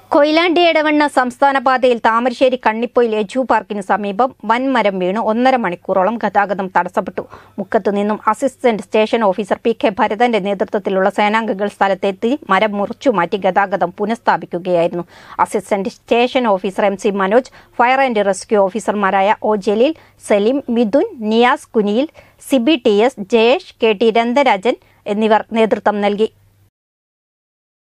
കൊയിലാണ്ടി എടവണ സംസ്ഥാന പാതയിൽ താമരശ്ശേരി കണ്ണിപ്പൊയിൽ എജു പാർക്കിന് സമീപം വൻമരം വീണ് 1.5 മണിക്കൂറോളം ഗതാഗതം തടസ്സപ്പെട്ടു. മുക്കത്ത് നിന്നും അസിസ്റ്റന്റ് സ്റ്റേഷൻ ഓഫീസർ PK ഭരതന്റെ നേതൃത്വത്തിലുള്ള സേനാംഗങ്ങൾ സ്ഥലത്തെത്തി മരം മുറിച്ചുമാറ്റി ഗതാഗതം പുനഃസ്ഥാപിക്കുകയായിരുന്നു. Assistant station officer MC Manoj, fire and rescue ഓഫീസർമാരായ O Jaleel, Saleem, Mithun, Niyas, Kuniyil, CB TS, Jayesh, KT രന്തരാജൻ എന്നിവർ നേതൃത്വം നൽകി.